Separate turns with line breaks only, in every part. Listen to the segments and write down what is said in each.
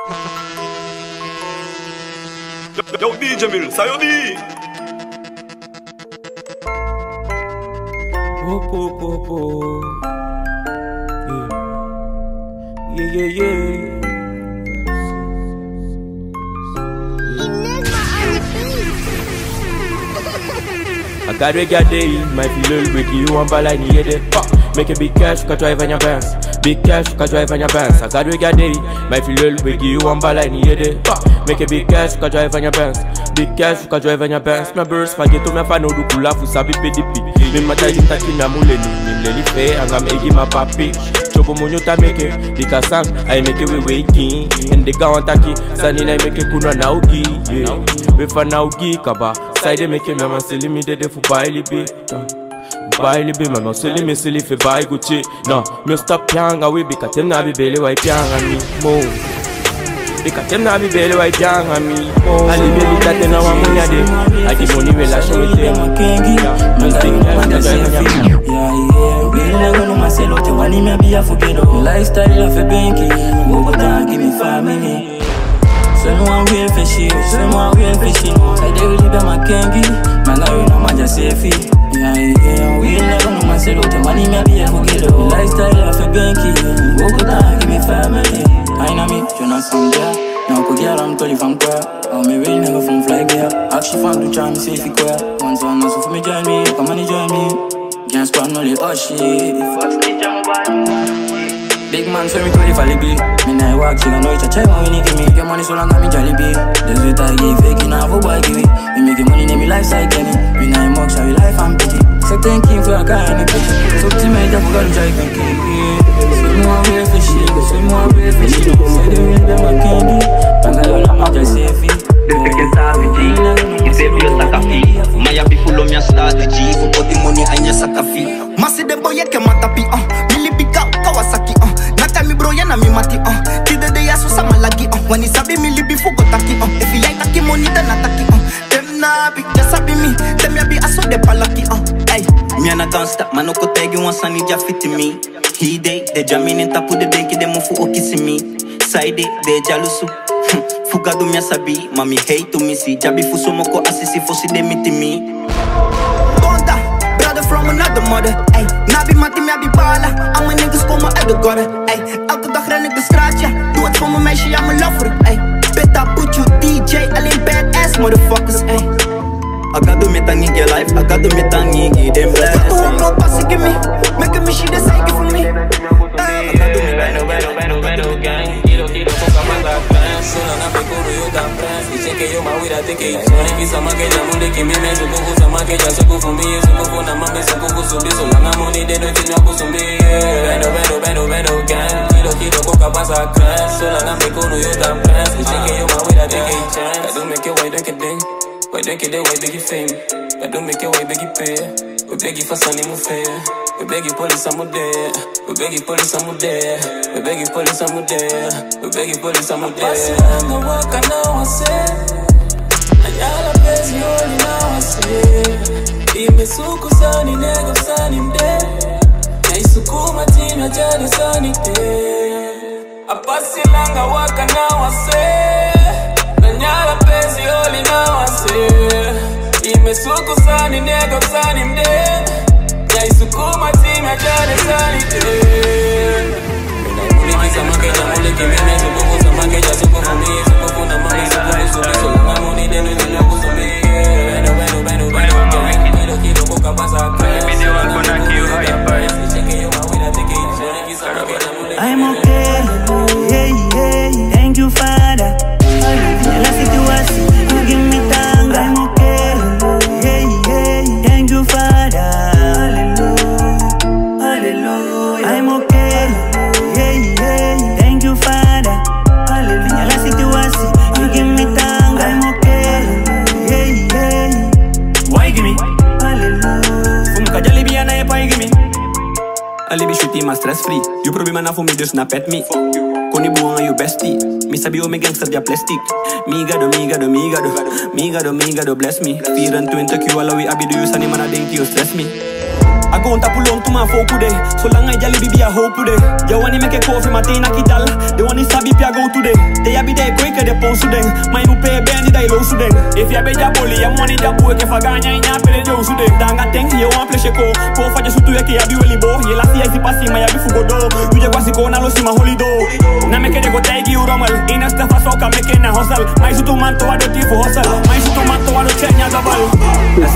Yo DJ Mil, Sayoni.
Yeah. I got regular day, my feel break you want ball I need it. Make a big cash, can drive on your bands. Big cash, can drive on your bands. I got regular day, my feel break you want ball I need it. Make a big cash, can drive on your bands. Big cash, can drive on your bands. My birds, forget to me fan no do kula fu sabi PDP. Me mata jinta kina muleni, me leli fe anga me igi ma papi. Chobo munyo ta make it, dika sang I make it we waking. And the ga wantaki, sani na make it kuna na ugi. We fa na ugi kaba. Side make it mama silly me de fu baili be. Baili be mama silly me silly fe bai Gucci. No, me stop pyanga we bika tem na bi bele wa pyanga mi mo. Bika tem na bi bele wa pyanga mi mo. Ali beli tate na wa munya de. Agi money we la show it.
Really gonna myself to one me be a forget lifestyle of a banky. Bogota give me family. So no one real fishy, so no one real fishy. I dey really be my kengi, man I know my just safety. Yeah. We never know myself to one me be a forget lifestyle of a banky. Bogota give me family. I know me, you know some there. Now could get I'm totally from where. I'll me real nigga from fly there. Actually found to try me safe where. Once one also for me join me, come on join me. Can't spam no little shit. Big man so me call if I live. Me nah walk, she gon' know it's a try when you give me. Get money so long I me jolly be. That's what I give, faking off a boy give it. Me making money name me life like Kenny. Me nah mug, sorry life I'm pity. So thank you for a kind of pity. So to me just forgot to try to keep it. So more real for shit, so more real for shit. Say the real be my candy. And I don't know just safe it.
Desde que sabe G, e sempre eu saca fi. Maya bifulo minha strategy, for putting money ainda saca fi.
Masi de boy que mata pi Mili bika Kawasaki Naka mi bro yana mi mati Tide de yasu sama lagi Wani sabi mili bifu go taki If you ain't taki money then ataki Dem na bi just sabi mi Dem ya bi aso de palaki Hey
Minha na can't stop, mano ko tag one sunny já fit me. He day, de jaminin tapu de denki de mofu okisi me. Side de jalusu Fuga do minha sabi, mami hate to me si. Jabi fuso moko assisi fosse demiti me.
Bonda, brother from another mother Hey, nabi mati me abi bala Al mijn niggas komen uit de gutter Hey, elke dag ren ik de straat ja Doe het voor mijn meisje, ja mijn lover Hey, beta put you DJ Alleen badass motherfuckers Hey
I got to meet a nigga life, I got to meet a nigga them blessings.
Go no pass give me Make me shit that's like it for me Hey,
I got to meet a nigga
gang. Quiero tocar más la plan. Solo na pe kuru yo tan friends. Dicen que yo ma wira te que Sony kisa ma que ya munde que me suku sama que ya suku for me. Suku for na mame suku kusumbi. So langa money de no tinya kusumbi. Beno gang. Quiero coca pasa crash. Solo na pe kuru yo tan friends. Dicen que yo ma wira te que chance. I do make it white don't get ding. Why don't get that white biggie fame? I don't make it white biggie pay. We beg you for sunny move fair. We beg you police I'm there. We beg you police I'm there. We beg you police I'm there. We beg you police I'm there. Passando waka now I say. Anyala pezi only now I say. Imesuku sani nego sani mde. Naisukuma tina jani sani te. Apasilanga waka now I say. Anyala pezi only now I say. Imesuku sani nego sani mde. Naisukuma tina jani sani te. Sama que ya mole que me suku sama que ya suku for me. Suku na mami suku so na money de no tinya kusumbi. Beno quiero coca pasa crash. Video con aquí high five.
I'm okay, yeah, thank you Father. La situación, you give me tanga. I'm okay, yeah, thank you Father. Hallelujah, I'm okay, yeah, thank you Father. Hallelujah, la situación, you give me tanga. I'm okay, yeah. Why give me? Hallelujah. Fumuka jalibi ana epa give me. Alibi shooty maar stress free. You problema na voor me dus na pet me. Koni buang you bestie. Mi sabi o me gangster ja plastic. Migado bless me. 24 uur abi do you sani mana denk you stress me.
I go on tapulon to my folk today. So long I jolly be a hope today. You want to make a coffee, Matina Kidal. They want to sabi pia go today. They be there quick at the pon suden. Mine who pay bendy die low suden. If you be jaboli, I'm money jabu if I ganya in your pele jo suden. Danga think you want play sheko. Go for just to yaki abi weli bo. You last year passing my abi fugo do. You just was go na lo si ma holy do. Na make it go take you romal. In a stuff so can make it na hustle. My sutu man to ado tifo hustle. My sutu man to ado chenya gabal. That's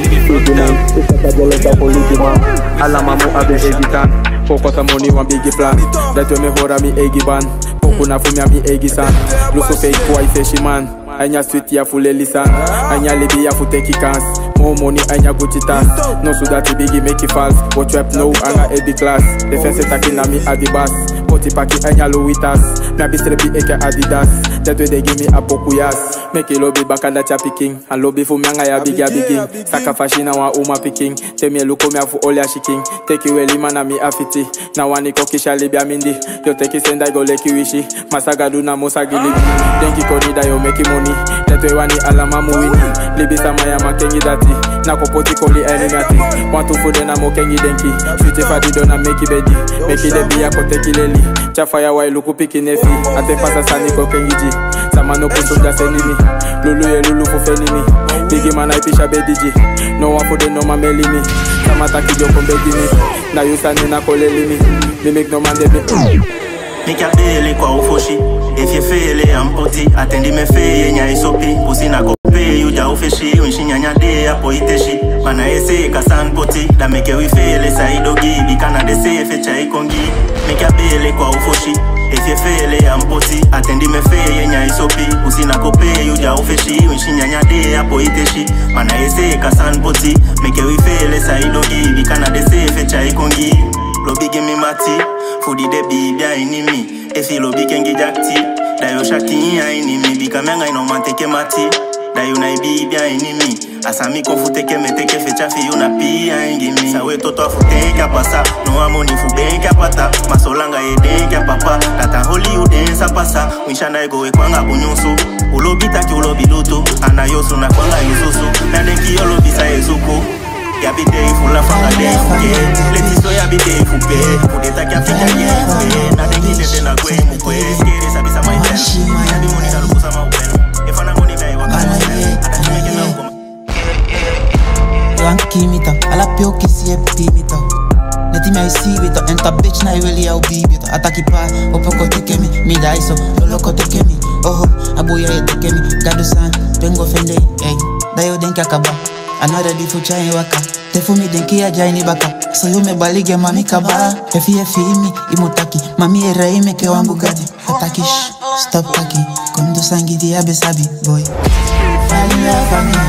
Alamamu abe egitan Fokota money wan bigi plan Dat we me hora mi egi ban Pokuna fumia mi egi san Luso fake kwa ifeshi man Anya sweet ya fule lisan Anya libi ya futeki kans More money anya Gucci tas No so that bigi make it false Watch rap no anga ebi class Defense takina mi adibas Poti paki anya Louitas Me abistrepi eke Adidas That way they give me a pokuyas Make it lobby back and cha picking And lobby for myanga ya big bigging Saka fashina wa uma picking Tell me look me for all ya shaking Take you eli man mi afiti Na wani kokisha libya mindi Yo take it send I go leki wishi Masaga do na mosagi libi Denki koni da yo make money That way wani alamamu wini Libi sama ya makengi dati Na kopoti koli eningati Want to food na mokengi denki Switch fadi do na make bedi Make it debi ya kote kileli Chafaya wa iluku piki nefi Ate pasa sani kokengi ji Sama no puso ja senimi Lulu ye lulu fu fenimi Bigi man I pisha bediji No one for the no ma melimi Sama taki jo kombegini Na yusa ni na kolelimi Me make no man debi
Make a bele kwa ufoshi If you feel it I'm poti Atendi me feye nya isopi Pusi na kope yuja ufeshi Unshinya nya de apo iteshi Mana ese kasan poti Da make we feel it sa idogi Bikana de se fecha ikongi Make a bele kwa ufoshi If you feel it I'm poti Atendi me feye nya isopi Pusi na kope yuja ufeshi Unshinya nya de apo iteshi Mana ese kasan poti Make we feel it sa idogi Bikana de se fecha ikongi Lobi give me mati Fudi de bibia inimi Efi lobi kengi jakti Dayo shaki ya inimi Bika menga inoma teke mati Dayo na bibia inimi Asami kofu teke meteke fecha fi yuna pia ingimi Sawe toto afutenka pasa No amoni fubenka pata Masolanga edenka papa Kata Hollywood ensa pasa Wishanda ego ekwanga bunyusu Ulobi taki ulobi luto Anayosu na kwanga yususu Nadenki yolobi sa ezuko Yabi day full of fanga day fuke Leti so yabi day fuke Kudeta kia fika ye fuke Na dengi tete na kwe mukwe Skere sabi sa my friend Yabi moni na luku sama upenu Efana moni na iwa kama Atachi meke na ukoma
Wanki mita Ala pio kisi e pimita Neti me isi bito Enta bitch na iweli au bibito Ataki pa Opoko teke mi Mi da iso Loloko teke mi Oho Abuya ye teke mi Gado san Pengo fende Dayo denki akaba Another day for chai waka Tefu mi denki ya jaini baka So yume balige mami kaba Efi mi imutaki Mami era ime ke wambugati Ataki shh Stop taki Kondo sangi di abe sabi boy Fali ya fami